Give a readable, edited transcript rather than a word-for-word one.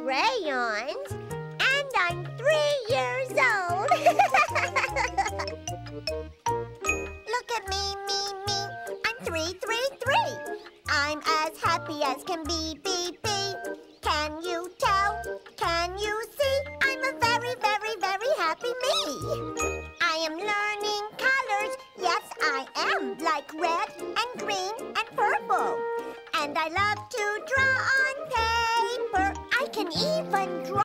crayons, and I'm 3 years old. Look at me. I'm 333. I'm as happy as can be. Can you tell? Can you see? I'm a very, very, very happy me. I am learning colors. Yes, I am. Like red and green and purple. And I love to draw on paper. I can even draw